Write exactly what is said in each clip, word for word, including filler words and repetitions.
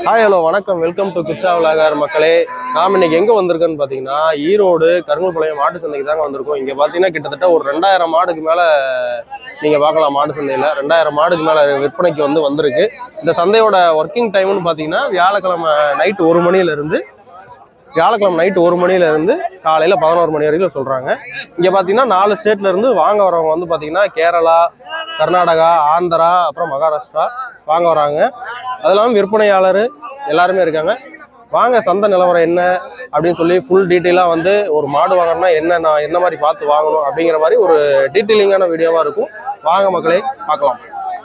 Hi hello வணக்கம், welcome to Kichcha vlogger மக்களே. நாம் இன்னைக்கு எங்கே வந்திருக்கோன்னு பார்த்தீங்கன்னா ஈரோடு கருங்கல்பாளையம் மாட்டு சந்தைக்கு தாங்க வந்திருக்கோம். இங்கே பார்த்தீங்கன்னா கிட்டத்தட்ட ஒரு ரெண்டாயிரம் மாடுக்கு மேலே நீங்கள் பார்க்கலாம். மாட்டு சந்தையில் ரெண்டாயிரம் மாடுக்கு மேலே விற்பனைக்கு வந்து வந்திருக்கு. இந்த சந்தையோட ஒர்க்கிங் டைம்னு பார்த்தீங்கன்னா வியாழக்கிழமை நைட்டு ஒரு மணிலேருந்து வியாழக்கிழமை நைட்டு ஒரு மணிலேருந்து காலையில் பதினோரு மணி வரைக்கும் சொல்கிறாங்க. இங்கே பார்த்தீங்கன்னா நாலு ஸ்டேட்லேருந்து வாங்க வரவங்க வந்து பார்த்தீங்கன்னா கேரளா, கர்நாடகா, ஆந்திரா, அப்புறம் மகாராஷ்டிரா வாங்க வராங்க. அது இல்லாமல் விற்பனையாளர் எல்லாருமே இருக்காங்க. வாங்க சந்தை நிலவரம் என்ன அப்படின்னு சொல்லி ஃபுல் டீட்டெயிலாக வந்து ஒரு மாடு வாங்கணும்னா என்ன, நான் என்ன மாதிரி பார்த்து வாங்கணும் அப்படிங்கிற மாதிரி ஒரு டீட்டெயிலிங்கான வீடியோவாக இருக்கும். வாங்க மக்களே பார்க்கலாம்.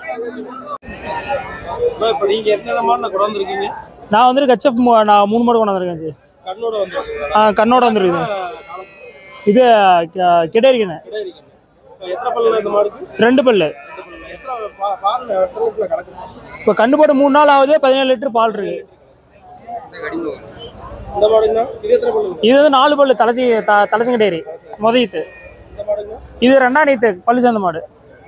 இப்போ நீங்கள் எத்தனை மாடு நான் கொண்டு வந்திருக்கீங்க? நான் வந்துட்டு கச்சப் நான் மூணு மாடு கொண்டு வந்திருக்கேன் ஜி. கண்ணோட வந்து ஆ கண்ணோட வந்துருக்குது. இது கிடையாதுங்க. எத்தனை பல்லு இந்த மாடுக்கு? ரெண்டு பல்லு. இப்போ கண்ணு போட்டு மூணு நாள் ஆகுது, பதினேழு லிட்டர் பால் இருக்கு. இது வந்து நாலு பல்லு தலைச்சி தலைச்சங்க டேரி முதலீத்து. இது ரெண்டாம் நீத்து பல்லு சேர்ந்த மாடு.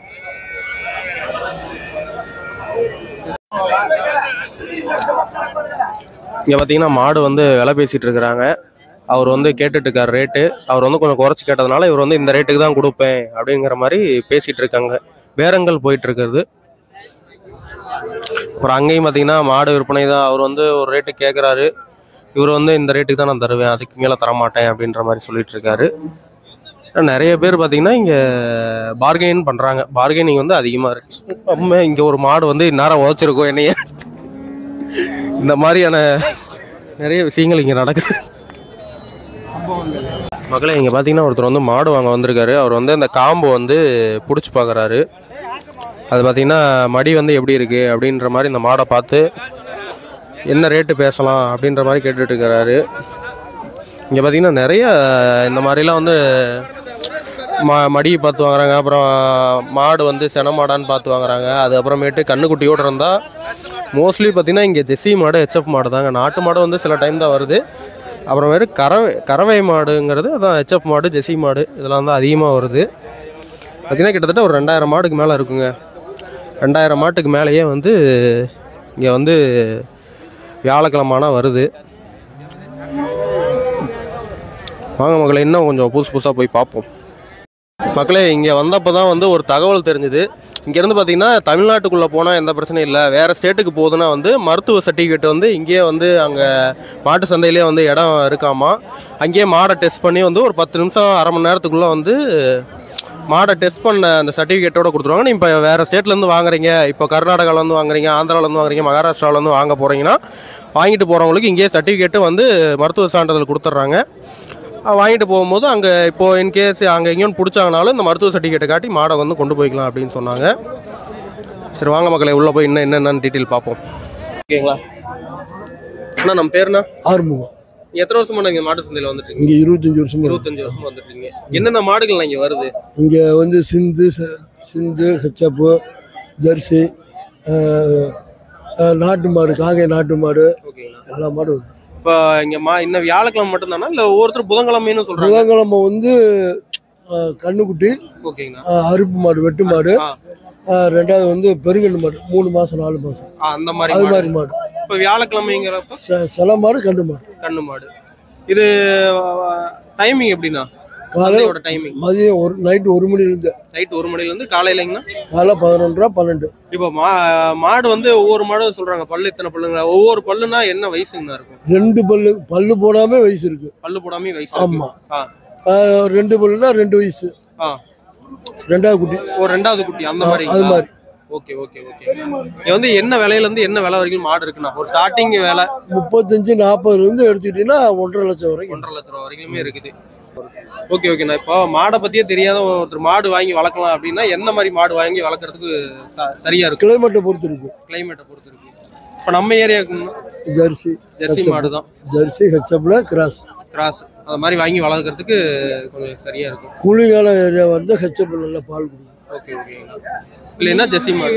இங்கே பார்த்தீங்கன்னா மாடு வந்து விலை பேசிகிட்டு இருக்கிறாங்க. அவர் வந்து கேட்டுட்டு இருக்கார் ரேட்டு. அவர் வந்து கொஞ்சம் குறைச்சி கேட்டதுனால இவர் வந்து இந்த ரேட்டுக்கு தான் கொடுப்பேன் அப்படிங்கிற மாதிரி பேசிகிட்டு இருக்காங்க. பேரங்கள் போயிட்டு இருக்கிறது. அப்புறம் அங்கேயும் பார்த்தீங்கன்னா மாடு விற்பனை தான். அவர் வந்து ஒரு ரேட்டு கேட்குறாரு. இவர் வந்து இந்த ரேட்டுக்கு தான் நான் தருவேன், அதுக்கு மேலே தரமாட்டேன் அப்படின்ற மாதிரி சொல்லிட்டு இருக்காரு. நிறைய பேர் பார்த்தீங்கன்னா இங்கே பார்கெயின் பண்ணுறாங்க. பார்கெனிங் வந்து அதிகமாக இருக்குது. நம்ம இங்கே ஒரு மாடு வந்து இந்நேரம் உதச்சிருக்கோம் என்னைய. இந்த மாதிரியான நிறைய விஷயங்கள் இங்கே நடக்குது மக்களே. இங்கே பார்த்தீங்கன்னா ஒருத்தர் வந்து மாடு வாங்க வந்திருக்காரு. அவர் வந்து அந்த காம்பு வந்து பிடிச்சி பார்க்குறாரு. அது பார்த்தீங்கன்னா மடி வந்து எப்படி இருக்குது அப்படின்ற மாதிரி இந்த மாடை பார்த்து என்ன ரேட்டு பேசலாம் அப்படின்ற மாதிரி கேட்டுட்டு இருக்கிறாரு. இங்கே பார்த்தீங்கன்னா நிறைய இந்த மாதிரிலாம் வந்து மா மடியை பார்த்து வாங்குறாங்க. அப்புறம் மாடு வந்து சென மாடான்னு பார்த்து வாங்குறாங்க. அதுக்கப்புறமேட்டு கண்ணுக்குட்டியோடு இருந்தால் மோஸ்ட்லி பார்த்தீங்கன்னா இங்கே ஜெர்சி மாடு, ஹெச்எஃப் மாடு தாங்க. நாட்டு மாடு வந்து சில டைம் தான் வருது. அப்புறமேட்டு கறவை கறவை மாடுங்கிறது அதான் ஹெச்எஃப் மாடு, ஜெர்சி மாடு இதெல்லாம் தான் அதிகமாக வருது. பார்த்தீங்கன்னா கிட்டத்தட்ட ஒரு ரெண்டாயிரம் மாடுக்கு மேலே இருக்குங்க. ரெண்டாயிரம் மாட்டுக்கு மேலேயே வந்து இங்கே வந்து வியாழக்கிழமானா வருது. வாங்க மக்களை, இன்னும் கொஞ்சம் புதுசு புதுசாக போய் பார்ப்போம் மக்களே. இங்கே வந்தப்போ தான் வந்து ஒரு தகவல் தெரிஞ்சுது. இங்கேருந்து பார்த்தீங்கன்னா தமிழ்நாட்டுக்குள்ளே போனால் எந்த பிரச்சனையும் இல்லை. வேறு ஸ்டேட்டுக்கு போகுதுன்னா வந்து மருத்துவ சர்டிஃபிகேட் வந்து இங்கேயே வந்து அங்கே மாட்டு சந்தையிலே வந்து இடம் இருக்காமா. அங்கேயே மாடை டெஸ்ட் பண்ணி வந்து ஒரு பத்து நிமிஷம் அரை மணி நேரத்துக்குள்ளே வந்து மாடை டெஸ்ட் பண்ண அந்த சர்டிஃபிகேட்டோட கொடுத்துருவாங்க. நீ இப்போ வேறு ஸ்டேட்லேருந்து வாங்குறீங்க, இப்போ கர்நாடகாவிலேருந்து வாங்குறீங்க, ஆந்திராவிலேருந்து வாங்குறீங்க, மகாராஷ்டிராவிலேருந்து வாங்க போகிறீங்கன்னா வாங்கிட்டு போகிறவங்களுக்கு இங்கேயே சர்டிஃபிகேட்டு வந்து மருத்துவ சான்றிதழ் கொடுத்துட்றாங்க. வாங்கிட்டு போகும்போது அங்கே இப்போது இன்கேஸ் அங்கே எங்கேயும் பிடிச்சாங்கனாலும் இந்த மருத்துவ சர்டிஃபிகேட்டை காட்டி மாடை வந்து கொண்டு போய்க்கலாம் அப்படின்னு சொன்னாங்க. சரி வாங்க மக்களை, உள்ளே போய் இன்னும் என்னென்னு டீட்டெயில் பார்ப்போம். ஓகேங்களா அண்ணா? நம்ம பேருண்ணா? ஆறுமுகம். எத்தனை வருஷமா நீங்கள் மாட்டு சந்தையில் வந்துட்டு? இங்கே இருபத்தஞ்சி வருஷம் இருபத்தஞ்சி வருஷமா வந்துட்டுருக்கீங்க. என்னென்ன மாடுகள் இங்கே வருது? இங்கே வந்து சிந்து சிந்து ஹெச்எப்பு, ஜெர்சி, நாட்டு மாடு, காங்கை நாட்டு மாடு, எல்லா மாடும் வருது. இப்போ இங்கே மா இன்னும் வியாழக்கிழமை மட்டும்தானா இல்லை ஒவ்வொருத்தர் புதன்கிழமைன்னு சொல்கிறாங்க? புதன்கிழமை வந்து கண்ணுக்குட்டி, ஓகேங்கண்ணா, அறுப்பு மாடு, வெட்டு மாடு, ரெண்டாவது வந்து பெருங்கண்டு மாடு, மூணு மாதம் நாலு மாதம் அந்த மாதிரி அது மாதிரி மாடு. இப்போ வியாழக்கிழமைங்கிறப்ப சில மாடு கண்டு மாடு. கண்ணு மாடு. இது டைமிங் எப்படின்னா? காலையோட டைமிங் மதியம் ஒரு நைட்டு ஒரு மணிலேருந்து நைட் ஒரு மணிலேருந்து காலையிலங்கண்ணா காலை பதினொன்றரை பன்னெண்டு. இப்போ மா மாடு வந்து ஒவ்வொரு மாடு சொல்கிறாங்க பல்லு இத்தனை பல்லுங்களா? ஒவ்வொரு பல்லுனா என்ன வயசுங்கண்ணா இருக்கும்? ரெண்டு பல்லு பல்லு போடாமே வயசு இருக்கு. பல்லு போடாமே வயசு? ஆமாம். ரெண்டு பல்லுனா ரெண்டு வயசு. ஆ ரெண்டாவது குட்டி, ஒரு ரெண்டாவது குட்டி அந்த மாதிரி அது மாதிரி. Okay okay okay. இது வந்து என்ன விலையிலேருந்து என்ன விலை வரைக்கும் மாடு இருக்குண்ணா? ஒரு ஸ்டார்டிங் விலை முப்பத்தஞ்சு நாற்பதுலேருந்து எடுத்துக்கிட்டீங்கன்னா ஒன்றரை லட்சம் வரைக்கும் ஒன்றரை லட்சம் ரூபா வரைக்குமே இருக்குது. ஓகே ஓகேண்ணா. இப்போ மாடை பற்றியே தெரியாத ஒருத்தர் மாடு வாங்கி வளர்க்கலாம் அப்படின்னா எந்த மாதிரி மாடு வாங்கி வளர்க்குறதுக்கு சரியாக இருக்கும்? கிளைமேட்டை பொறுத்து இருக்கு. கிளைமேட்டை பொறுத்து இருக்கு. இப்போ நம்ம ஏரியாவுக்குன்னா ஜெர்சி ஜெர்சி மாடு தான். ஜெர்சி ஹெச்எப்ல கிராஸ் கிராஸ் அது மாதிரி வாங்கி வளர்க்குறதுக்கு கொஞ்சம் சரியாக இருக்கும். கூலிங்கான ஏரியா வந்து ஹெச்எப் நல்லா பால் கொடுக்கும். Okay okay. இல்லைன்னா ஜெர்சி மாடு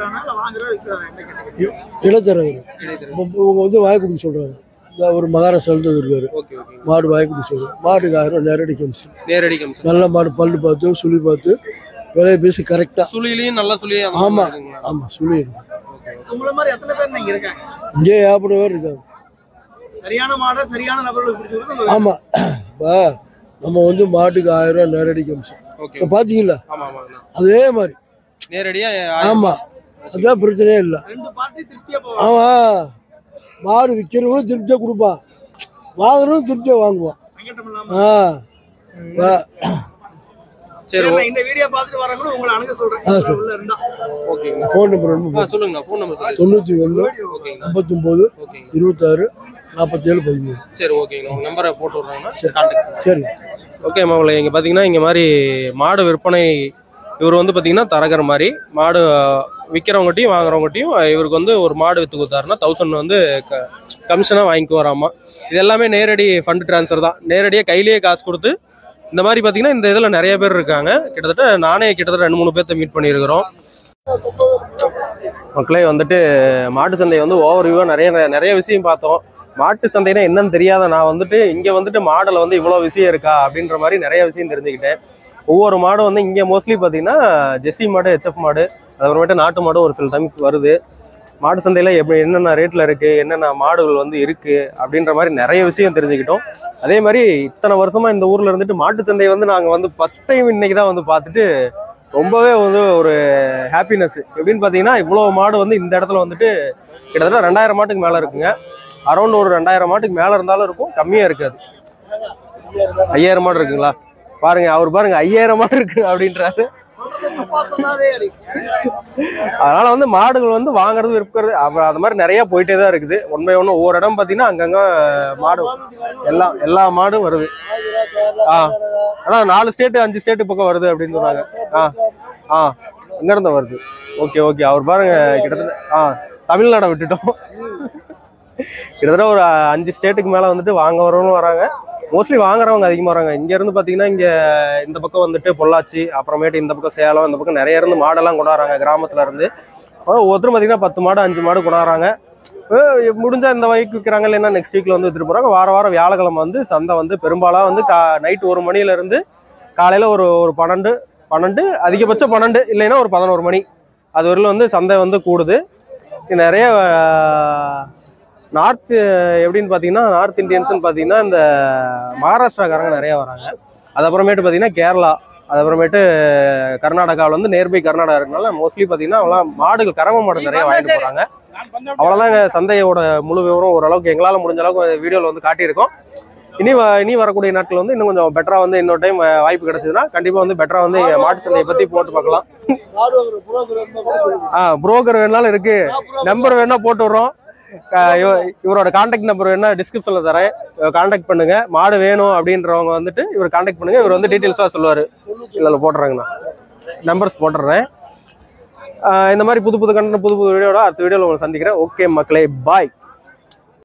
இடைத்தரகர் இவங்க வந்து வாங்கி கொடுக்க சொல்கிறாங்க. ஒரு மகாராஷ்டிராவில் இருக்காரு, மாடு வாங்கி கொடுக்க சொல்லுவாங்க. மாட்டுக்கு ஆயிரம் நேரடி கமிஷன். நேரடி கமிஷன். நல்ல மாடு பல்லு பார்த்து சுழி பார்த்து விலையை பேசி கரெக்டாக. சுழிலையும் நல்ல சுழி? ஆமாம் ஆமாம், சுழி இருக்கு. உங்களை மாதிரி எத்தனை பேர் நீங்க இருக்காங்க? இங்கே ஏகப்பட்ட பேர் இருக்காங்க. சரியான மாடை சரியான நபர்களுக்கு பிடிச்சி கொடுத்து ஆமாம். இப்போ நம்ம வந்து மாட்டுக்கு ஆயிரம் ரூபா நேரடி கமிஷன் இப்போ பார்த்தீங்களா, அதே மாதிரி நேரடியா. ஆமாம், அதுதான் பிரச்சனையே இல்லை. ரெண்டு பார்ட்டி திருப்தியா போவாங்க. ஆமாம், மாடு விற்கிறவங்களும் திருப்தியாக கொடுப்பான், வாங்குறவங்களும் திருப்தியாக வாங்குவான். சங்கடம் ஆ இல்லாம சரி, இந்த வீடியோ பார்த்துட்டு வரவங்களும் உங்களை அணுக சொல்றேன். ஆ சார், உள்ள இருந்தா ஓகேங்க. ஃபோன் நம்பர் ஒன்று சொல்லுங்க. ஃபோன் நம்பர் தொண்ணூற்றி ஒன்று ஐம்பத்தொம்போது இருபத்தாறு நாற்பத்தேழு பதிமூணு. சரி, ஓகேங்க. உங்கள் நம்பரை போட்டு விட்றாங்கன்னா சரி. ஓகே மாப்பிள்ளை, இங்கே பார்த்தீங்கன்னா இங்கே மாதிரி மாடு விற்பனை இவர் வந்து பார்த்தீங்கன்னா தரகர் மாதிரி மாடு விற்கிறவங்ககிட்டையும் வாங்குறவங்ககிட்டையும் இவருக்கு வந்து ஒரு மாடு விற்று கொடுத்தாருன்னா தௌசண்ட் வந்து க கமிஷனாக வாங்கிக்கு வராமா. இது எல்லாமே நேரடி ஃபண்ட் ட்ரான்ஸ்ஃபர் தான், நேரடியாக கையிலேயே காசு கொடுத்து. இந்த மாதிரி பார்த்தீங்கன்னா இந்த இதில் நிறைய பேர் இருக்காங்க. கிட்டத்தட்ட நானே கிட்டத்தட்ட ரெண்டு மூணு பேர்த்த மீட் பண்ணியிருக்கிறோம். மக்களே வந்துட்டு மாட்டு சந்தை வந்து ஓவர்வியூவாக நிறைய நிறைய விஷயம் பார்த்தோம். மாட்டு சந்தைனா என்னன்னு தெரியாத நான் வந்துட்டு இங்கே வந்துட்டு மாடில் வந்து இவ்வளோ விஷயம் இருக்கா அப்படின்ற மாதிரி நிறைய விஷயம் தெரிஞ்சுக்கிட்டேன். ஒவ்வொரு மாடும் வந்து இங்கே மோஸ்ட்லி பார்த்தீங்கன்னா ஜெர்சி மாடு, ஹெச்எஃப் மாடு, அதுக்கப்புறமேட்டு நாட்டு மாடும் ஒரு சில டைம்ஸ் வருது. மாடு சந்தையில் எப்படி என்னென்ன ரேட்டில் இருக்குது, என்னென்ன மாடுகள் வந்து இருக்குது அப்படின்ற மாதிரி நிறைய விஷயம் தெரிஞ்சுக்கிட்டோம். அதே மாதிரி இத்தனை வருஷமாக இந்த ஊரில் இருந்துட்டு மாட்டு சந்தையை வந்து நாங்கள் வந்து ஃபஸ்ட் டைம் இன்றைக்கி தான் வந்து பார்த்துட்டு ரொம்பவே வந்து ஒரு ஹாப்பினஸ். எப்படின்னு பார்த்தீங்கன்னா இவ்வளோ மாடு வந்து இந்த இடத்துல வந்துட்டு கிட்டத்தட்ட ரெண்டாயிரம் மாட்டுக்கு மேலே இருக்குங்க. அரௌண்ட் ஒரு ரெண்டாயிரம் மாட்டுக்கு மேலே இருந்தாலும் இருக்கும், கம்மியாக இருக்காது. ஐயாயிரம் மாடு இருக்குங்களா பாருங்க, அவர் பாருங்க ஐயாயிரம் மாடு இருக்கு அப்படின்றாரு. அதனால வந்து மாடுகள் வந்து வாங்குறது விற்கிறது அப்புறம் அது மாதிரி நிறைய போயிட்டே தான் இருக்குது. ஒன் பை ஒன்று ஒவ்வொரு இடம் பார்த்தீங்கன்னா அங்கங்க மாடு எல்லாம் எல்லா மாடும் வருது. ஆ ஆனால் நாலு ஸ்டேட்டு அஞ்சு ஸ்டேட்டு பக்கம் வருது அப்படின்னு சொன்னாங்க. ஆ ஆ இங்கேருந்து வருது. ஓகே ஓகே, அவர் பாருங்க கிட்டத்தட்ட ஆ தமிழ்நாடை விட்டுட்டோம். கிட்டத்தட்ட ஒரு அஞ்சு ஸ்டேட்டுக்கு மேலே வந்துட்டு வாங்க வரவங்களும் வராங்க. மோஸ்ட்லி வாங்குறவங்க அதிகமாக வராங்க. இங்கேருந்து பார்த்தீங்கன்னா இங்கே இந்த பக்கம் வந்துட்டு பொள்ளாச்சி, அப்புறமேட்டு இந்த பக்கம் சேலம், இந்த பக்கம் நிறைய இருந்து மாடெல்லாம் கொண்டாடுறாங்க கிராமத்தில் இருந்து. ஒருத்தரும் பார்த்தீங்கன்னா பத்து மாடு அஞ்சு மாடு கொண்டாடுறாங்க. முடிஞ்சால் இந்த வகைக்கு விற்கிறாங்க, இல்லைன்னா நெக்ஸ்ட் வீக்கில் வந்து விற்றுட்டு போகிறாங்க. வார வாரம் வியாழக்கிழமை வந்து சந்தை வந்து பெரும்பாலாக வந்து கா நைட்டு ஒரு மணிலேருந்து காலையில் ஒரு ஒரு பன்னெண்டு பன்னெண்டு அதிகபட்சம் பன்னெண்டு இல்லைன்னா ஒரு பதினோரு மணி அது வரையிலும் வந்து சந்தை வந்து கூடுது. நிறைய நார்த்து எப்படின்னு பார்த்தீங்கன்னா நார்த் இந்தியன்ஸ்னு பார்த்தீங்கன்னா இந்த மகாராஷ்டிராக்காரங்க நிறையா வராங்க. அது அப்புறமேட்டு பார்த்தீங்கன்னா கேரளா, அது அப்புறமேட்டு கர்நாடகாவில் வந்து நேர்பை கர்நாடகா இருக்கனால மோஸ்ட்லி பார்த்தீங்கன்னா அவங்களாம் மாடுகள் கறவை மாடு நிறைய வாங்கிட்டு போகிறாங்க. அவ்வளோதாங்க சந்தையோட முழு விவரம் ஓரளவுக்கு எங்களால் முடிஞ்ச அளவுக்கு வீடியோவில் வந்து காட்டியிருக்கோம். இனி வ இனி வரக்கூடிய நாட்கள் வந்து இன்னும் கொஞ்சம் பெட்டராக வந்து இன்னொரு டைம் வாய்ப்பு கிடைச்சதுன்னா கண்டிப்பாக வந்து பெட்டராக வந்து மாட்டு சந்தையை பற்றி போட்டு பார்க்கலாம். ஆ புரோக்கர் வேணாலும் இருக்குது, நம்பர் வேணா போட்டு விட்றோம். இவரோட கான்டாக்ட் நம்பர் வேணா டிஸ்கிரிப்ஷனில் தரேன், கான்டாக்ட் பண்ணுங்க. மாடு வேணும் அப்படின்றவங்க வந்துட்டு இவர் கான்டாக்ட் பண்ணுங்க. இவர் வந்து டீட்டெயில்ஸாக சொல்லுவார். இல்லை போட்டுறாங்கண்ணா நம்பர்ஸ் போட்டுடுறேன். இந்த மாதிரி புது புது கண்டென்ட் புது புது வீடியோட அடுத்த வீடியோவில் உங்களை சந்திக்கிறேன். ஓகே மக்களே, பாய்.